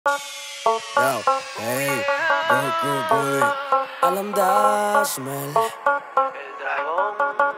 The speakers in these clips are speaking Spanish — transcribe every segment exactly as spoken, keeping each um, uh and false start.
Yo, hey, good, good, good. Alan Dashmel. El dragón,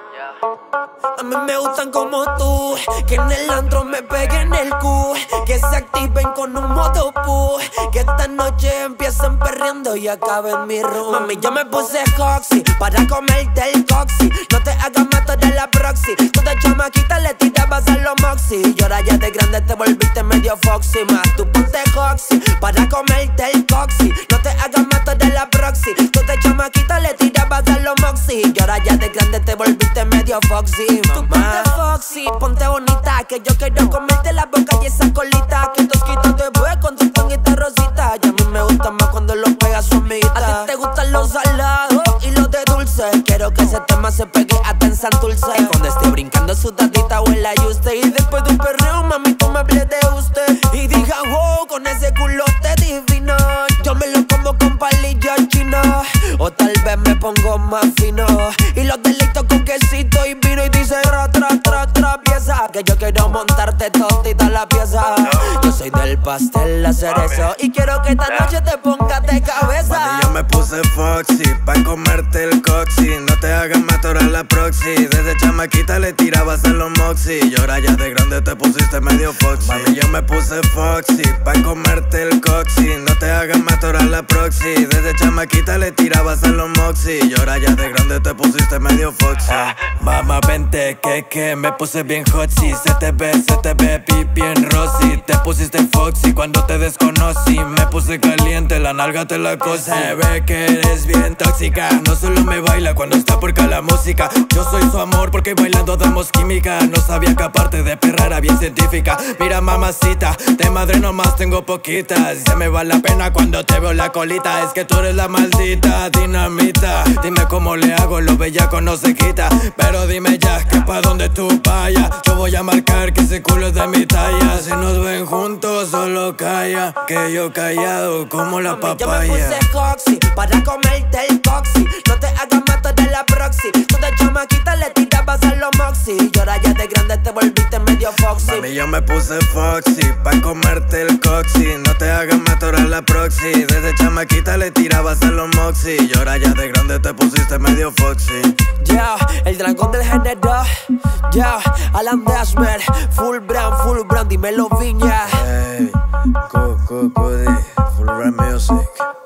ya. A mí me gustan como tú, que en el antro me peguen el cu, que se activen con un modo pu, que esta noche empiecen perreando y acaben mi room. Mami, yo me puse coxy para comerte el coxy. No te hagas mato de la proxy. Tú de chamaquita le tirabas a los moxy, y ahora ya de grande te volviste medio foxy. Más tú ponte coxy para comerte el coxy. No te hagas mato de la proxy. Tú de chamaquita le tirabas a los moxy, y ahora ya de grande te volviste medio foxy. Tú ponte foxy, ponte bonita, que yo quiero comerte la boca y esa colita, que tosquito te voy con tu tonguita rosita. Y a mí me gusta más cuando lo pega su amiguita. A ti te gustan los salados y los de dulce, quiero que ese tema se pegue hasta en Santurce. Y cuando esté brincando sudadita huele a usted, y después de un perreo, mami, tú me hables de usted y diga wow, con ese culote divino, yo me lo como con palillo chino, o tal vez me pongo más fino y los delitos con quesito y vino, y dice tra, tra, tra, tra, pieza, que yo quiero montarte todita la pieza. Yo soy del pastel, hacer eso, y quiero que esta noche te pongas de cabeza. Mami, yo me puse foxy pa' comerte el coxy. No te hagas matar a la proxy. Desde chamaquita le tirabas a los moxy, y ahora ya de grande te pusiste medio foxy. Mami, yo me puse foxy pa' comerte el coxy. No te hagas matar a la proxy. Desde chamaquita le tirabas a los moxy, y ahora ya de grande te pusiste medio foxy. Mamá, vente, que que me puse bien hotzy. Se te ve, se te ve pipi en rosy. Te pusiste foxy cuando te desconocí. Me puse caliente, la nalga te la cosí. Se ve que eres bien tóxica. No solo me baila cuando está porca la música. Yo soy su amor porque bailando damos química. No sabía que aparte de perra era bien científica. Mira mamacita, de madre nomás tengo poquitas. Se me va la pena cuando te veo la colita. Es que tú eres la maldita dinamita. Dime cómo le hago, lo bellaco no se quita. Pero dime ya, que pa' donde tú vayas, yo voy a marcar que ese culo es de mi talla. Si nos ven juntos solo calla, que yo callado como la papaya. Yo me puse coxy para comerte el coxy. No te hagas mato de la proxy. Tú de chamaquita le tirabas a los moxy, y ahora ya de grande te volviste medio foxy. Mami, yo me puse foxy pa' comerte el coxy. No te hagas matar a la proxy. Desde chamaquita le tirabas a los moxy, y ahora ya de grande te pusiste medio foxy. Ya, el dragón del género. Ya, Alan Dashmel, full brand, full brand, dímelo Viña. Hey, good, good, good, full brand music.